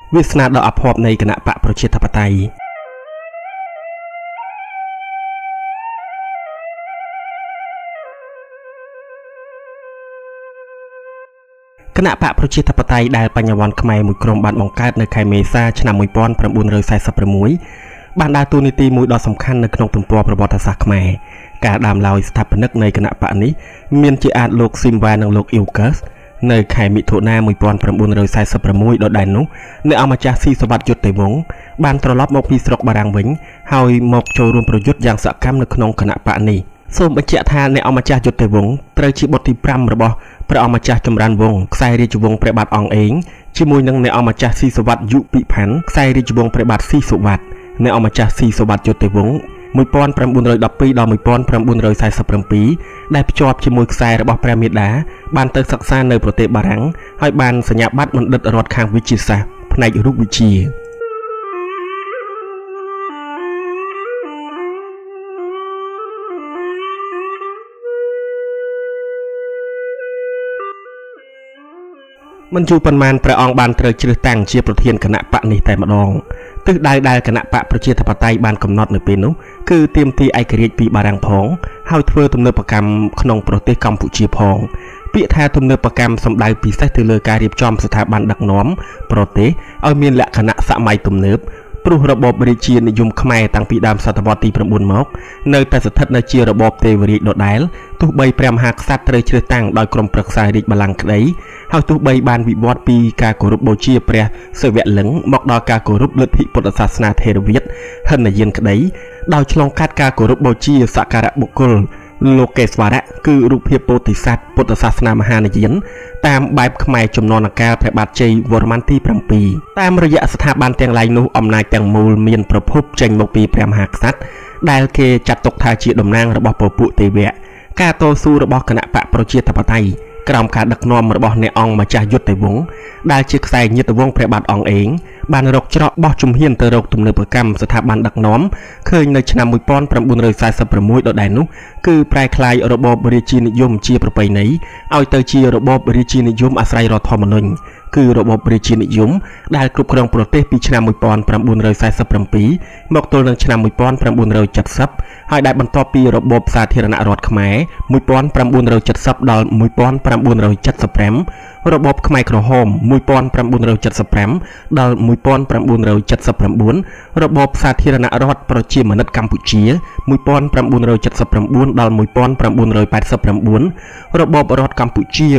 វាសនាដ៏អភ័ព្វនៃគណៈបកប្រជាធិបតេយ្យគណៈបកប្រជាធិបតេយ្យដែលបញ្ញវន្តខ្មែរមួយក្រុមបានបង្កើតនៅខែមេសាឆ្នាំ1946បានដើរតួនាទីមួយដ៏សំខាន់នៅក្នុងទំព័រប្រវត្តិសាស្ត្រខ្មែរការដើមឡើយស្ថាបនិកនៃគណៈបកនេះមានជាអាចលោកស៊ីមវ៉ានិងលោកអ៊ីវកើសនៅខែមិថុនា1946ដដែលនោះអ្នកអង្គម្ចាស់ស៊ីសវ័តយុទ្ធវង្សបានត្រឡប់មកពីស្រុកបារាំងវិញហើយមកចូលរួមប្រយុទ្ធយ៉ាងសកម្មនៅក្នុងគណៈបកនេះសូមបញ្ជាក់ថាអ្នកអង្គម្ចាស់យុទ្ធវង្សត្រូវជាបុត្រទី5របស់ព្រះអង្គម្ចាស់ចម្រើនវង្សខ្សែរាជវង្សព្រះបាទអង្គអេងជាមួយនឹងអ្នកអង្គម្ចាស់ស៊ីសវ័តយុពិផាន់ខ្សែរាជវង្សព្រះបាទស៊ីសុវត្ថិអ្នកអង្គម្ចាស់ស៊ីសវ័តយុទ្ធវង្ស1912ដល់1947ដែលភ្ជាប់ជាមួយខ្សែរបស់ព្រះមេដាបានទៅសិក្សានៅប្រទេសបារាំងហើយបានសញ្ញាបត្របណ្ឌិតរដ្ឋខាងវិទ្យាសាស្ត្រផ្នែករូបវិទ្យាមិនយូរប៉ុន្មានព្រះអង្គបានត្រូវជ្រើសតាំងជាប្រធានគណៈបកនេះតែម្ដងទិសដៅដែលគណៈបកប្រជាធិបតេយ្យបានកំណត់នៅពេលនោះគឺទាមទារឯករាជ្យពីបារាំងផងហើយធ្វើទំនើបកម្មក្នុងប្រទេសកម្ពុជាផងពាក្យថាទំនើបកម្មសំដៅពិសេសទៅលើការរៀបចំស្ថាប័នដឹកនាំប្រទេសឲ្យមានលក្ខណៈសម័យទំនើបព្រោះរបបរាជានិយមខ្មែរតាំងពីដើមសតវត្សទី9មកនៅតែស្ថិតនៅជារបបទេវរាជដដែលទោះបីព្រះមហាក្សត្រត្រូវជ្រើសតាំងដោយក្រុមប្រឹក្សារាជបល្ល័ង្កក្តីហើយទោះបីបានវិវត្តពីការគោរពបូជាព្រះសិវលិង្គមកដល់ការគោរពលទ្ធិពុទ្ធសាសនាថេរវាទហិនយានក្តីដោយឆ្លងកាត់ការគោរពបូជាសក្ការៈបុគ្គលលោកេស្វរៈគឺរូបភាពពោធិសត្វពុទ្ធសាសនាមហានយានតាមបែបខ្មែរជំនាន់កាលព្រះបាទជ័យវរ្ម័នទី7តាមរយៈស្ថាប័នទាំងឡាយនោះអំណាចទាំងមូលមានប្រភពចេញមកពីព្រះមហាក្សត្រដែលគេចាត់ទុកថាជាតំណាងរបស់ពពួកទេវៈការតស៊ូរបស់គណៈបកប្រជាធិបតេយ្យក្រោមការដឹកនាំរបស់អ្នកអង្គម្ចាស់យុទ្ធវង្សដែលជាខ្សែញាតិវង្សព្រះបាទអង្គអេងបានរកច្រកបោះជំហានទៅរកទំនើបកម្មស្ថាប័នដឹកនាំឃើញនៅឆ្នាំ1946ដដែលនោះគឺប្រែក្លាយរបបរាជានិយមជាប្រពៃណីឲ្យទៅជារបបរាជានិយមអាស្រ័យរដ្ឋធម្មនុញ្ញគឺរបបរាជានិយមដែលគ្រប់គ្រងប្រទេសពីឆ្នាំ1947មកទល់នឹងឆ្នាំ1970ហើយដែលបន្ទាប់ពីរបបសាធារណរដ្ឋខ្មែរ1970ដល់1975របបខ្មែរក្រហម1975ដល់1979របបសាធារណរដ្ឋប្រជាមានិតកម្ពុជា1979ដល់1989របបរដ្ឋកម្ពុជា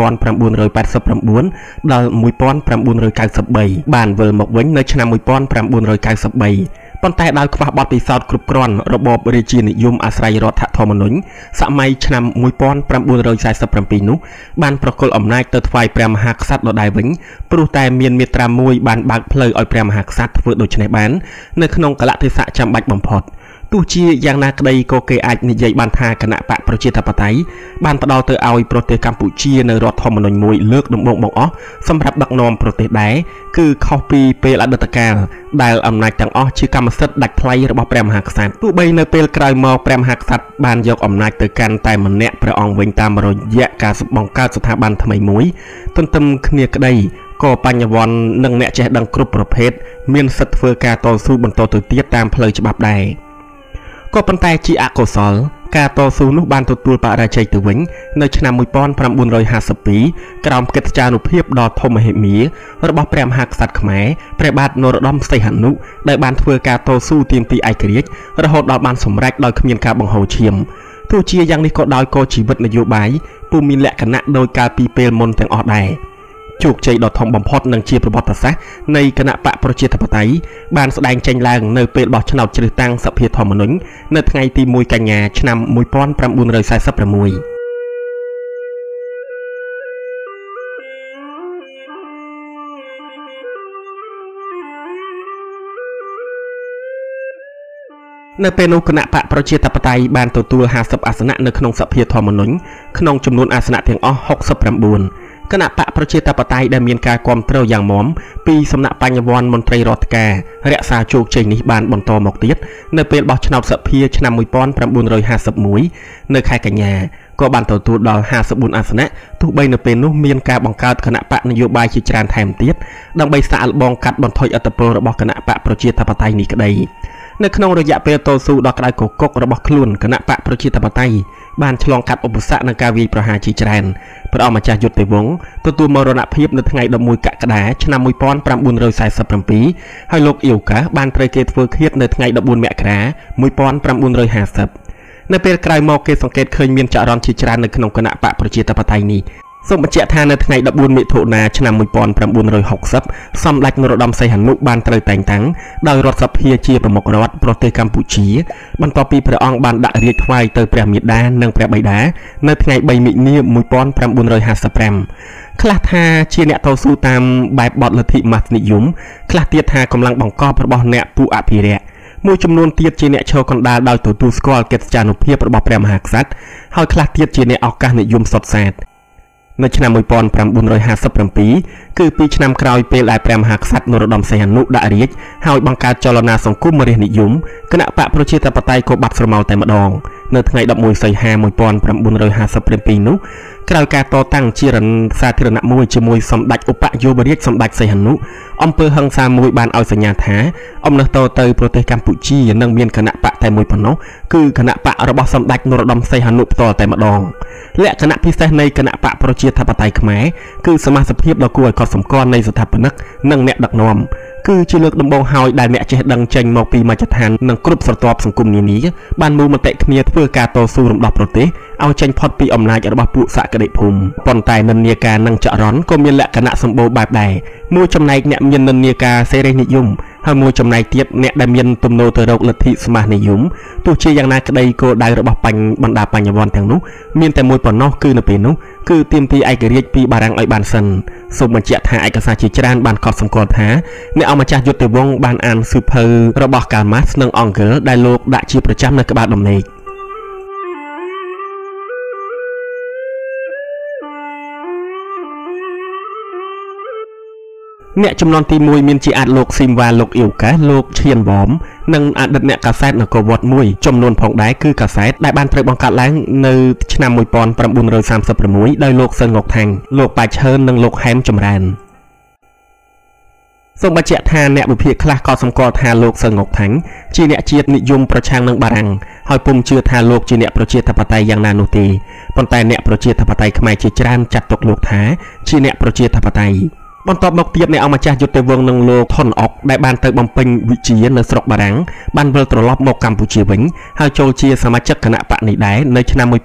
1989ដល់1993បានវិលមកវិញនៅឆ្នាំ1993ប៉ុន្តែដោយខ្វះបទពិសោធន៍គ្រប់គ្រាន់របបរាជានិយមអាស្រ័យរដ្ឋធម្មនុញ្ញសម័យឆ្នាំ1947នោះបានប្រគល់អំណាចទៅថ្វាយព្រះមហាក្សត្រដដែលវិញព្រោះតែមានមាត្រាមួយបានបើកផ្លូវឲ្យព្រះមហាក្សត្រធ្វើដូច្នេះបាននៅក្នុងកលៈទេសៈចាំបាច់បំផុតទោះជាយ៉ាងណាក្តីក៏គេអាចនិយាយបានថាគណៈបកប្រជាធិបតេយ្យបានផ្ដល់ទៅឲ្យប្រទេសកម្ពុជានៅរដ្ឋធម្មនុញ្ញមួយលើកដំបូងបង្អស់សម្រាប់ដឹកនាំប្រទេសដែរគឺខុសពីពេលអតីតកាលដែលអំណាចទាំងអស់ជាកម្មសិទ្ធិដាច់ថ្លៃរបស់ព្រះមហាក្សត្រទោះបីនៅពេលក្រោយមកព្រះមហាក្សត្របានយកអំណាចទៅកាន់តែម្នាក់ព្រះអង្គវិញតាមរយៈការបង្កើតស្ថាប័នថ្មីមួយទន្ទឹមគ្នាក្តីក៏បញ្ញវន្តនិងអ្នកចេះដឹងគ្រប់ប្រភេទមានសិទ្ធិធ្វើការតស៊ូបន្តទៅទៀតតាមផ្លូវច្បាប់ដែរក៏ប៉ុន្តែជាអកុសលការតស៊ូនោះបានទទួលបរាជ័យទៅវិញនៅឆ្នាំ1952ក្រោមកិត្យានុភាពដ៏ធំមហិមារបស់ព្រះមហាក្សត្រខ្មែរព្រះបាទនរោត្តមសីហនុដែលបានធ្វើការតស៊ូទាមទារឯករាជ្យរហូតដល់បានសម្រេចដោយគ្មានការបង្ហូរឈាមទោះជាយ៉ាងនេះក៏ដោយក៏ជីវិតនយោបាយពុំមានលក្ខណៈដោយកាលពីពេលមុនទាំងអស់ដែរជោគជ័យដ៏ធំបំផុតនិងជាប្រវត្តិសាស្ត្រនៃគណៈបកប្រជាធិបតេយ្យបានស្ដែងចេញឡើងនៅពេលបោះឆ្នោតជ្រើសតាំងសភាធម្មនុញ្ញនៅថ្ងៃទី1កញ្ញាឆ្នាំ1946នៅពេលនោះគណៈបកប្រជាធិបតេយ្យបានទទួល50អាសនៈនៅក្នុងសភាធម្មនុញ្ញក្នុងចំនួនអាសនៈទាំងអស់69គណៈបកប្រជាធិបតេយ្យដែលមានការគាំទ្រយ៉ាងមាំពីសំណាក់បញ្ញវន្តមន្ត្រីរដ្ឋការរក្សាជោគជ័យនេះបានបន្តមកទៀតនៅពេលបោះឆ្នោតសភាឆ្នាំ1951នៅខែកញ្ញាក៏បានទទួលដល់54អាសនៈទោះបីនៅពេលនោះមានការបង្កើតគណៈបកនយោបាយជាច្រើនថែមទៀតដើម្បីសាកល្បងកាត់បន្ថយឥទ្ធិពលរបស់គណៈបកប្រជាធិបតេយ្យនេះក្តីនៅក្នុងរយៈពេលតស៊ូដ៏ក្តៅគគុករបស់ខ្លួនគណៈបកប្រជាធិបតេយ្យបានឆ្លងកាត់ឧបសគ្គនឹងការវាយប្រហារជាច្រើនព្រះអង្គម្ចាស់យុទ្ធវង្សទទួលមរណភាពនៅថ្ងៃ11កក្កដាឆ្នាំ1947ហើយលោកអ៊ីវកាបានត្រូវគេធ្វើឃាតនៅថ្ងៃ14មករា1950នៅពេលក្រោយមកគេសង្កេតឃើញមានចរន្តជាច្រើននៅក្នុងគណៈបកប្រជាធិបតេយ្យនេះសូមបញ្ជាក់ថានៅថ្ងៃ14មិថុនាឆ្នាំ1960សម្ដេចនរោត្តមសីហនុបានត្រូវតែងតាំងដោយរដ្ឋសភាជាប្រមុខរដ្ឋប្រទេសកម្ពុជាបន្ទាប់ពីព្រះអង្គបានដាក់រាជ្យថ្វាយទៅព្រះមាតានិងព្រះបិតានៅថ្ងៃ3មិនិនា1955ខ្លះថាជាអ្នកតស៊ូតាមបែបបទលទ្ធិមាសនិយមខ្លះទៀតថាកម្លាំងបង្កប់របស់អ្នកពួកអភិរក្សមួយចំនួនទៀតជាអ្នកឈរកណ្ដាលដោយទទួលស្គាល់កិត្តិយសភាពរបស់ព្រះមហាក្សត្រហើយខ្លះទៀតជាអ្នកឱកាសនិយមសុទ្ធសាធនៅឆ្នាំ1957គឺ2ឆ្នាំក្រោយពេលដែលព្រះមហាក្សត្រនរោត្តមសីហនុដាក់រាជ្យហើយបង្កើតចលនាសង្គមរាស្ត្រនិយមគណៈបកប្រជាធិបតេយ្យក៏បាត់ស្រមោលតែម្ដងនៅថ្ងៃ11សីហា1957នោះក្រោយការតតាំងជាសាធារណៈមួយជាមួយសម្ដេចឧបយុវរាជសម្ដេចសីហនុអំពើហិង្សាមួយបានឲ្យសញ្ញាថាអំណះតទៅប្រទេសកម្ពុជានឹងមានគណៈបកតែមួយប៉ុណ្ណោះគឺគណៈបករបស់សម្ដេចនរោត្តមសីហនុផ្ទាល់តែម្ដងលក្ខណៈពិសេសនៃគណៈបកប្រជាធិបតេយ្យខ្មែរគឺសមាជិកភាពដ៏គួរឲ្យកត់សម្គាល់នៃស្ថាបនិកនិងអ្នកដឹកនាំគឺជាលើកដំបូងហើយដែលអ្នកចេះដឹងចេញមកពីមជ្ឈដ្ឋាននិងគ្រប់ស្រទាប់សង្គមនានាបានមូលមតិគ្នាធ្វើការតស៊ូរំដោះប្រទេសឲ្យចេញផុតពីអំណាចរបស់ពួកសក្តិភូមិប៉ុន្តែនិន្នាការនិងចរន្តក៏មានលក្ខណៈសម្បូរបែបដែរមួយចំណែកអ្នកមាននិន្នាការសេរីនិយមហើយមួយចំណែកទៀតអ្នកដែលមានទំនោរទៅរកលទ្ធិសមាសនិយមទោះជាយ៉ាងណាក្តីគោលដៅរបស់បណ្ដាបញ្ញវន្តទាំងនោះមានតែមួយប៉ុណ្ណោះគឺនៅពេលនោះគឺទាមទារឯករាជ្យពីបារាំងឲ្យបានសិនសូមបញ្ជាក់ថាឯកសារជាច្រើនបានកត់សម្គាល់ថាអ្នកអង្គម្ចាស់យុទ្ធវង្សបានអានសៀវភៅរបស់កាល់ម៉ាស់និងអង់គ្លេសដែលលោកដាក់ជាប្រចាំនៅក្បាលដំណេកអ្នកចំនួនទី1មានជាអាចលោកស៊ីមវ៉ាលោកអ៊ីវកាលោកឈៀនវ៉មនិងអតីតអ្នកកាសែតនគរវត្តមួយចំនួនផងដែរគឺកាសែតដែលបានត្រូវបង្កើតឡើងនៅឆ្នាំ1936ដោយលោកសឹងងុកថាំងលោកប៉ាឈើននិងលោកហែមចម្រើនសូមបញ្ជាក់ថាអ្នកវិភាគខ្លះក៏សម្គាល់ថាលោកសឹងងុកថាំងជាអ្នកជាតិនិយមប្រឆាំងនឹងបារាំងហើយពុំជឿថាលោកជាអ្នកប្រជាធិបតេយ្យយ៉ាងណានោះទេប៉ុន្តែអ្នកប្រជាធិបតេយ្យខ្មែរជាច្រើនចាត់ទុកលោកថាជាអ្នកប្រជាធិបតេយ្យបន្ទាប់មកទៀតអ្នកអង្គម្ចាស់យុទ្ធវង្សនិងលោកថនអុកដែលបានទៅបំពេញវិជ្ជានៅស្រុកបារាំងបានវិលត្រឡប់មកកម្ពុជាវិញហើយចូលជាសមាជិកគណៈបកនេះដែរនៅឆ្នាំ1946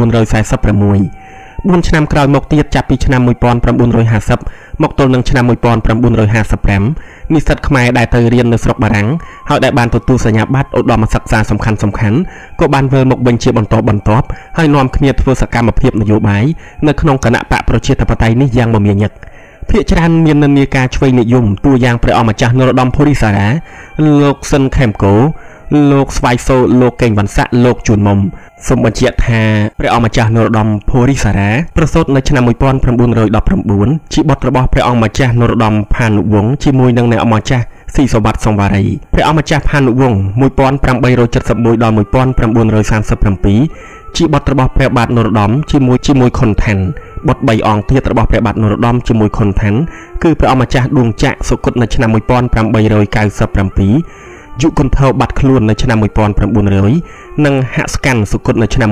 4ឆ្នាំក្រោយមកទៀតចាប់ពីឆ្នាំ1950មកទល់នឹងឆ្នាំ1955និស្សិតខ្មែរដែលទៅរៀននៅស្រុកបារាំងហើយដែលបានទទួលសញ្ញាបត្រឧត្តមសិក្សាសំខាន់ក៏បានវិលមកវិញជាបន្តបន្ទាប់ហើយនាំគ្នាធ្វើសកម្មភាពនយោបាយនៅក្នុងគណៈបកប្រជាធិបតេយ្យនេះយ៉ាងមមាញឹកភាគច្រើនមាននិន្នាការឆ្វេងនិយមតួយ៉ាងព្រះអង្គម្ចាស់នរោត្តមភូរីសារ៉ាលោកស៊ិនខេមកូលោកស្វាយសូលោកកេងវ៉ាន់សាក់លោកជួនមុំសូមបញ្ជាក់ថាព្រះអង្គម្ចាស់នរោត្តមភូរីសារ៉ាប្រសូតនៅឆ្នាំ1919ជាបុត្ររបស់ព្រះអង្គម្ចាស់នរោត្តមផានុវង្សជាមួយនឹងអ្នកម្ចាស់ស៊ីសវត្តសង្វារីព្រះអង្គម្ចាស់ផានុវង្ស1871ដល់1937ជាបុត្ររបស់ព្រះបាទនរោត្តមជាមួយខុនថាន់បុត្រ3អង្គទៀតរបស់ព្រះបាទនរោត្តមជាមួយខុនថាន់គឺព្រះអង្គម្ចាស់ដួងចក្រសុគតនៅឆ្នាំ1897យុគន្ធរបាត់ខ្លួននៅឆ្នាំ1900និងហស្កាន់សុគតនៅឆ្នាំ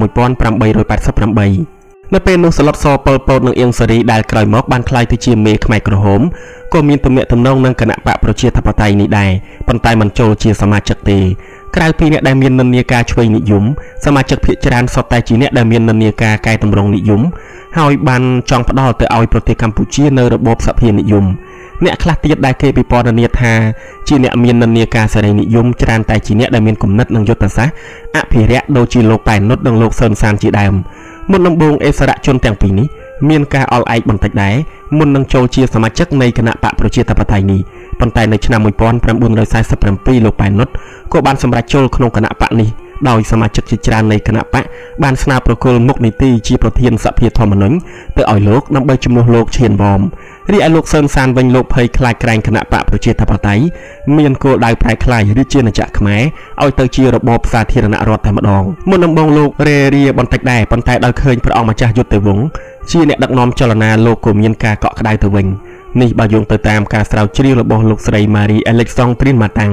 1888នៅពេលនោះសឡុតសប៉ុលពតនិងអៀងសារីដែលក្រោយមកបានក្លាយទៅជាមេខ្មែរក្រហមក៏មានទំនាក់ទំនងនឹងគណៈបកប្រជាធិបតេយ្យនេះដែរប៉ុន្តែមិនចូលជាសមាជិកទេក្រៅពីអ្នកដែលមាននិន្នាការឆ្វេងនិយមសមាជិកភាគច្រើនសុទ្ធតែជាអ្នកដែលមាននិន្នាការកែតម្រង់និយមហើយបានចង់ផ្ដល់ទៅឲ្យប្រទេសកម្ពុជានៅរបបសភានិយមអ្នកខ្លះទៀតដែលគេពិពណ៌នាថាជាអ្នកមាននិន្នាការសេរីនិយមច្រើនតែជាអ្នកដែលមានគំនិតនិងយុទ្ធសាស្ត្រអភិរក្សដូចជាលោកប៉ែននុតនិងលោកសឿនសានជាដើមមុនដំបូងអិសរាជជនទាំងពីរនេះមានការអល់ឯកបន្តិចដែរមុននឹងចូលជាសមាជិកនៃគណៈបកប្រជាធិបតេយ្យនេះប៉ុន្តែនៅឆ្នាំ1947លោកប៉ែននុតក៏បានសម្រេចចូលក្នុងគណៈបកនេះដោយសមាជិកជាច្រើននៃគណៈបកបានស្នើប្រគល់មុខនីតិជាប្រធានសភាធម្មនុញ្ញទៅឲ្យលោកដើម្បីជំនួសលោកឈៀនវ៉មរីឯលោកសឿនសានវិញលោកភ័យខ្លាចក្រែងគណៈបកប្រជាធិបតេយ្យមានគោលដៅប្រែក្លាយរាជាណាចក្រខ្មែរឲ្យទៅជារបបសាធារណរដ្ឋតែម្ដងមុនដំបូងលោករេរាបន្តិចដែរប៉ុន្តែដោយឃើញព្រះអង្គម្ចាស់យុទ្ធវង្សជាអ្នកដឹកនាំចលនាលោកក៏មានការកក់ក្ដៅទៅវិញនេះបើយោងទៅតាមការស្រាវជ្រាវរបស់លោកស្រី Marie Alexandrine Matang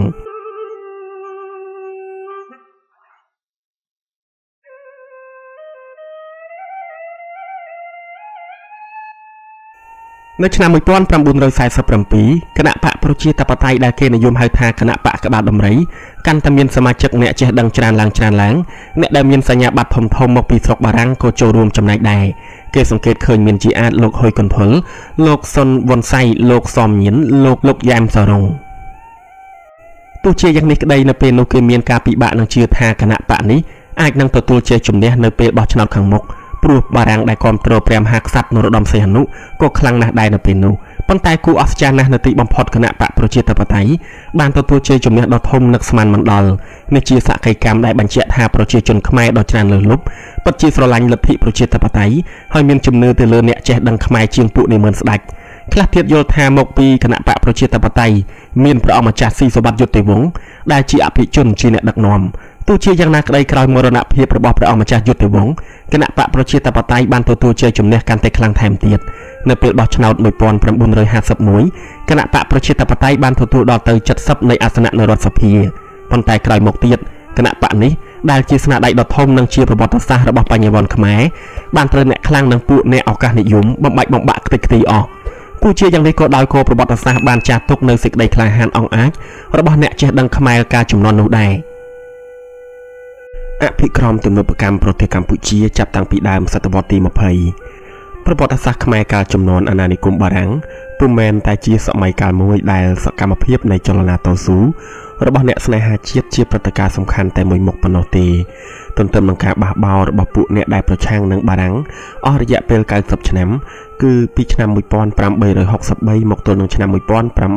នៅឆ្នាំ 1947 គណៈបកប្រជាធិបតេយ្យដែលគេនិយមហៅថាគណៈបកក្បាលដំរីកាន់តែមានសមាជិកអ្នកចេះដឹងច្រើនឡើងអ្នកដែលមានសញ្ញាបត្រធំៗមកពីស្រុកបារាំងក៏ចូលរួមចំណែកដែរគេសង្កេតឃើញមានជាអាចលោកហ៊ុយកន្ទុលលោកសុនវ៉ុនសៃលោកសំញៀនលោកយ៉ែមសរងទោះជាយ៉ាងនេះក្តីនៅពេលនោះគេមានការពិបាកនឹងជឿថាគណៈបកនេះអាចនឹងទទួលជ័យជំនះនៅពេលបោះឆ្នោតខាងមុខព្រោះបារាំងដែលគ្រប់គ្រងព្រះមហាក្សត្រនរោត្តមសីហនុក៏ខ្លាំងណាស់ដែរនៅពេលនោះប៉ុន្តែគូអស្ចារ្យណាស់នៅទីបំផុតគណៈបកប្រជាធិបតេយ្យបានទទួលជ័យជំនះដ៏ធំនឹកស្មានមិនដល់នេះជាសក្ខីកម្មដែលបញ្ជាក់ថាប្រជាជនខ្មែរដ៏ច្រើនលើសលប់ពិតជាស្រឡាញ់លទ្ធិប្រជាធិបតេយ្យហើយមានជំនឿទៅលើអ្នកចេះដឹងខ្មែរជាងពួកនាម៉ឺនស្ដេចខ្លះទៀតយល់ថាមកពីគណៈបកប្រជាធិបតេយ្យមានព្រះអង្គម្ចាស់ស៊ីសុវត្ថិយុទ្ធវង្សដែលជាអភិជនជាអ្នកដឹកនាំទោះជាយ៉ាងណាក្តីក្រោយមរណភាពរបស់ព្រះអង្គម្ចាស់យុទ្ធវង្សគណៈបកប្រជាធិបតេយ្យបានទទួលជ័យជំនះកាន់តែខ្លាំងថែមទៀតនៅពេលបោះឆ្នោត 1951 គណៈបកប្រជាធិបតេយ្យបានទទួលដល់ទៅ 70 នៃអាសនៈនៅរដ្ឋសភាប៉ុន្តែក្រោយមកទៀតគណៈបកនេះដែលជាស្នាដៃដ៏ធំនិងជាប្រវត្តិសាស្ត្ររបស់បញ្ញវន្តខ្មែរបានត្រូវអ្នកខ្លាំងនឹងពួកអ្នកឱកាសនិយមបំបាច់បំបាក់ខ្ទេចខ្ទីអស់ទោះជាយ៉ាងនេះក៏ដោយក៏ប្រវត្តិសាស្ត្របានចាត់ទុកនៅសេចក្តីក្លាហានអង្អាចរបស់អ្នកចេះដឹងខ្មែរកាលជំនាន់នោះដែរអភិក្រមទំនើបកម្មប្រទេសកម្ពុជាចាប់តាំងពីដើមសតវត្សទី20ប្រវត្តិសាស្ត្រខ្មែរកាលជំនាន់អាណានិគមបារាំងពុំមែនតែជាសម័យកាលមួយដែលសកម្មភាពនៃចលនាតស៊ូរបស់អ្នកស្នេហាជាតិជាព្រឹត្តិការណ៍សំខាន់តែមួយមុខប៉ុណ្ណោះទេទន្ទឹមនឹងការបះបោររបស់ពួកអ្នកដែលប្រឆាំងនឹងបារាំងអស់រយៈពេល90ឆ្នាំគឺពីឆ្នាំ 1863 មកទល់នឹងឆ្នាំ 1853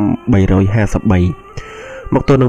មកទល់នឹង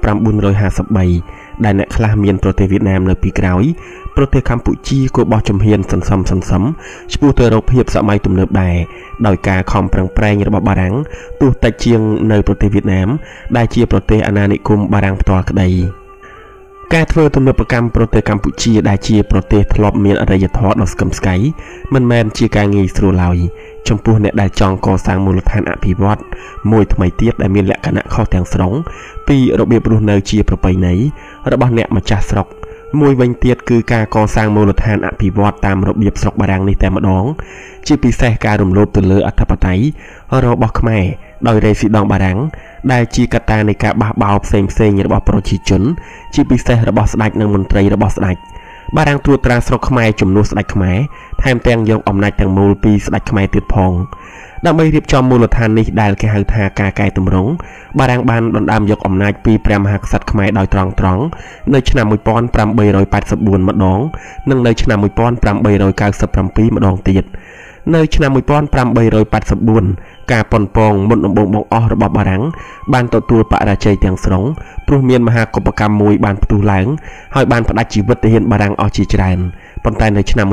1953 ដែលអ្នកខ្លះមានប្រទេសវៀតណាមនៅពីក្រោយប្រទេសកម្ពុជាក៏បោះជំហានសន្សំឆ្ពោះទៅរកភាពសម័យទំនើបដែរដោយការខំប្រឹងប្រែងរបស់បារាំងទោះតិចជាងនៅប្រទេសវៀតណាមដែលជាប្រទេសអាណានិគមបារាំងផ្ទាល់ក្តីការធ្វើទំនើបកម្មប្រទេសកម្ពុជាដែលជាប្រទេសធ្លាប់មានអរិយធម៌ដ៏ស្កឹមស្កៃមិនមែនជាការងាយស្រួលឡើយចំពោះអ្នកដែលចង់កសាងមូលដ្ឋានអភិវឌ្ឍមួយថ្មីទៀតដែលមានលក្ខណៈខុសទាំងស្រុងពីរបៀបរស់នៅជាប្រពៃណីរបស់អ្នកម្ចាស់ស្រុកមួយវិញទៀតគឺការកសាងមូលដ្ឋានអភិវឌ្ឍតាមរបៀបស្រុកបារាំងនេះតែម្ដងជាពិសេសការរំលោភទៅលើអធិបតេយ្យរបស់ខ្មែរដោយរេស៊ីដង់បារាំងដែលជាកត្តានៃការបះបោរផ្សេងរបស់ប្រជាជនជាពិសេសរបស់ស្ដេចនិងមន្ត្រីរបស់ស្ដេចបារាំងត្រួតត្រាស្រុកខ្មែរជំនួសស្ដេចខ្មែរថែមទាំងយកអំណាចទាំងមូលពីស្ដេចខ្មែរទៀតផងដើម្បីរៀបចំមូលដ្ឋាននេះដែលគេហៅថាការកែតម្រង់បារាំងបានដណ្ដើមយកអំណាចពីព្រះមហាក្សត្រខ្មែរដោយត្រង់នៅឆ្នាំ 1884 ម្ដងនិងនៅឆ្នាំ 1897 ម្ដងទៀតនៅឆ្នាំ 1884 ការប៉ុនប៉ងមុនដំបូងបង្អស់របស់បារាំងបានទទួលបរាជ័យទាំងស្រុងព្រោះមានមហាកុបកម្មមួយបានផ្ទុះឡើងហើយបានផ្ដាច់ជីវិតទាហានបារាំងអស់ជាច្រើនប៉ុន្តែនៅឆ្នាំ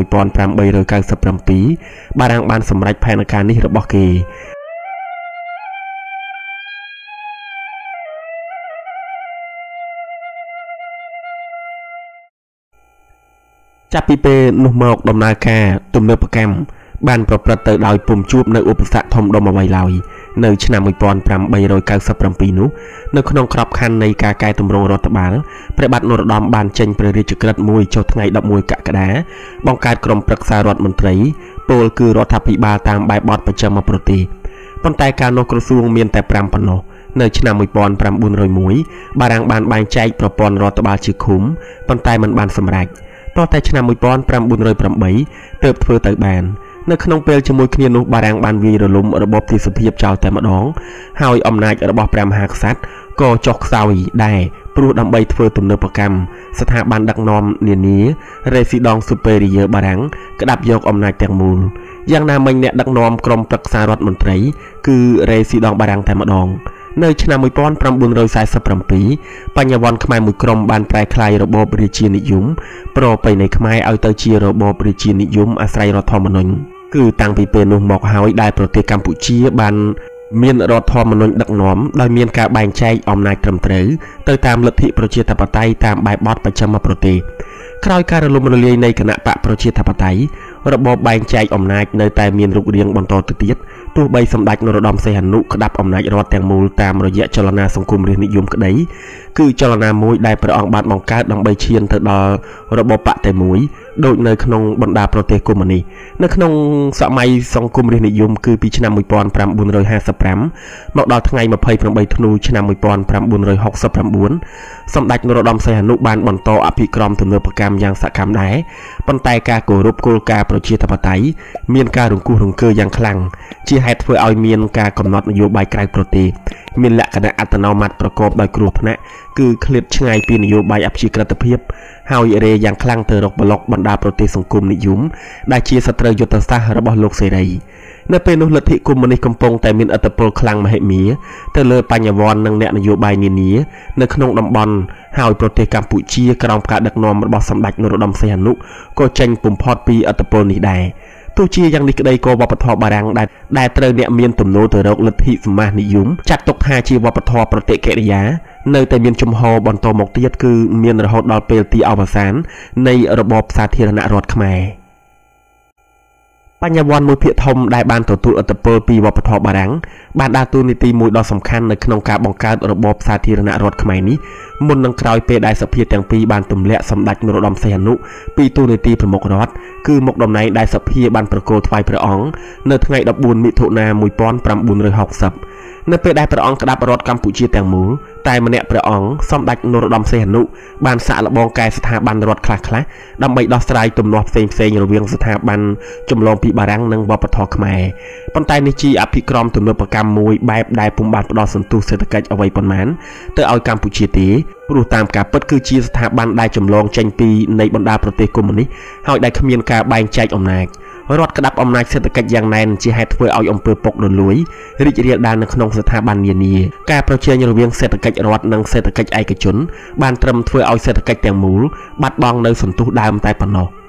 1897 បារាំងបានសម្រេចផែនការនេះរបស់គេចាប់ពីពេលនោះមកដំណើរការទំនើបកម្មបានប្រព្រឹត្តទៅដោយពុំជួបនៅឧបសគ្គធំដុំអ្វីឡើយនៅឆ្នាំ 1897 នោះនៅក្នុងក្របខ័ណ្ឌនៃការកែតម្រង់រដ្ឋបាលព្រះបាទនរោត្តមបានចេញព្រះរាជក្រឹត្យមួយចុះថ្ងៃ 11 កក្កដាបង្កើតក្រុមប្រឹក្សារដ្ឋមន្ត្រីពលគឺរដ្ឋាភិបាលតាមបែបបទបច្ចឹមប្រទេសប៉ុន្តែការនោះក្រសួងមានតែ 5 ប៉ុណ្ណោះនៅឆ្នាំ 1901 បារាំងបានបែងចែកប្រព័ន្ធរដ្ឋបាលជាឃុំប៉ុន្តែមិនបានសម្រេចតតែឆ្នាំ 1908 ទើបធ្វើទៅបាននៅក្នុងពេលជាមួយគ្នានោះបារាំងបានវាយរលំរបបទាសភាពចោលតែម្ដងហើយអំណាចរបស់ព្រះមហាក្សត្រក៏ចុះខ្សោយដែរព្រោះដើម្បីធ្វើទំនើបកម្មស្ថាប័នដឹកនាំនានា Resident Superior បារាំងក្តាប់យកអំណាចទាំងមូលយ៉ាងណាមិញអ្នកដឹកនាំក្រុមប្រឹក្សារដ្ឋមន្ត្រីគឺ Resident បារាំងតែម្ដងនៅឆ្នាំ1947បញ្ញវន្តខ្មែរមួយក្រុមបានប្រែក្លាយរបបរាជានិយមប្រពៃណីខ្មែរឲ្យទៅជារបបរាជានិយមអាស្រ័យរដ្ឋធម្មនុញ្ញគឺតាំងពីពេលនោះមកហើយដែលប្រទេសកម្ពុជាបានមានរដ្ឋធម្មនុញ្ញដឹកនាំដោយមានការបែងចែកអំណាចត្រឹមត្រូវទៅតាមលទ្ធិប្រជាធិបតេយ្យតាមបែបបទបច្ចឹមប្រទេសក្រោយការរលំរលាយនៃគណៈបកប្រជាធិបតេយ្យរបបបែងចែកអំណាចនៅតែមានរូបរាងបន្តទៅទៀតទោះបីសម្ដេចនរោត្តមសីហនុក្តាប់អំណាចរដ្ឋទាំងមូលតាមរយៈចលនាសង្គមរាស្ត្រនិយមក្តីគឺចលនាមួយដែលព្រះអង្គបានបង្កើតដើម្បីឈានទៅដល់របបបកតែមួយដូចនៅក្នុងបណ្ដាប្រទេសកុម្មុយនីសនៅក្នុងសម័យសង្គមរាស្ត្រនិយមគឺពីឆ្នាំ1955មកដល់ថ្ងៃ28ធ្នូឆ្នាំ1969សម្ដេចនរោត្តមសីហនុបានបន្តអភិក្រមទំនើបកម្មយ៉ាងសកម្មដែរប៉ុន្តែការគោរពគោលការណ៍ប្រជាធិបតេយ្យមានការរង្គោះរង្គើយ៉ាងខ្លាំងជាហេតុធ្វើឲ្យមានការកំណត់នយោបាយក្រៅប្រទេសមានលក្ខណៈអត្តនោម័តប្រកបដោយគ្រោះថ្នាក់គឺឃ្លាតឆ្ងាយពីនយោបាយអព្យាក្រឹតភាពហើយរេយ៉ាងខ្លាំងទៅរកប្លុកបណ្ដាប្រទេសសង្គមនិយមដែលជាសត្រូវយុទ្ធសាស្ត្ររបស់លោកសេរីនៅពេលនោះលទ្ធិកុម្មុយនីសកំពុងតែមានឥទ្ធិពលខ្លាំងមហិមាទៅលើបញ្ញវន្តនិងអ្នកនយោបាយនានានៅក្នុងតំបន់ហើយប្រទេសកម្ពុជាក្រោមការដឹកនាំរបស់សម្ដេចនរោត្តមសីហនុក៏ចេញពំផុតពីឥទ្ធិពលនេះដែរទោះជាយ៉ាងនេះក្តីក៏វប្បធម៌បារាំងដែលត្រូវអ្នកមានទំនោរទៅរកលទ្ធិសមាសនិយមចាត់ទុកថាជាវប្បធម៌ប្រតិកិរិយានៅតែមានជំហរបន្តមកទៀតគឺមានរហូតដល់ពេលទីអវសាននៃរបបសាធារណរដ្ឋខ្មែរបញ្ញវន្តមួយភាគធំដែលបានទទួលឥទ្ធិពលពីវប្បធម៌បារាំងបានដើរតួនាទីមួយដ៏សំខាន់នៅក្នុងការបង្កើតរបបសាធារណរដ្ឋខ្មែរនេះមុននឹងក្រោយពេលដែលសភាទាំងពីរបានទម្លាក់សម្ដេចនរោត្តមសីហនុពីតួនាទីប្រមុខរដ្ឋគឺមុខតំណែងដែលសភាបានប្រគល់ថ្វាយព្រះអង្គនៅថ្ងៃ14មិថុនា1960នៅពេលដែលព្រះអង្គក្តាប់រដ្ឋកម្ពុជាទាំងមូលតែម្នាក់ព្រះអង្គសម្ដេចនរោត្តមសីហនុបានសាកល្បងកែស្ថាប័នរដ្ឋខ្លះៗដើម្បីដោះស្រាយទំនាស់ផ្សេងៗរវាងស្ថាប័នចម្លងពីបារាំងនិងវប្បធម៌ខ្មែរប៉ុន្តែនេះជាអភិក្រមទំនើបកម្មមួយបែបដែលពុំបានផ្ដល់សន្ទុះសេដ្ឋកិច្ចអ្វីប៉ុន្មានទៅឲ្យកម្ពុជាទេព្រោះតាមការពិតគឺជាស្ថាប័នដែលចម្លងចេញពីនៃបណ្ដាប្រទេសកុម្មុយនីសហើយដែលគ្មានការបែងចែកអំណាចរដ្ឋក្តាប់អំណាចសេដ្ឋកិច្ចយ៉ាងណែនជាហេតុធ្វើឲ្យអំពើពុករលួយរីករាលដាលនៅក្នុងស្ថាប័ននានាការប្រជែងរវាងសេដ្ឋកិច្ចរដ្ឋនិងសេដ្ឋកិច្ចឯកជនបានត្រឹមធ្វើឲ្យសេដ្ឋកិច្ចទាំងមូលបាត់បង់នៅសន្ទុះដើមតែប៉ុណ្ណោះ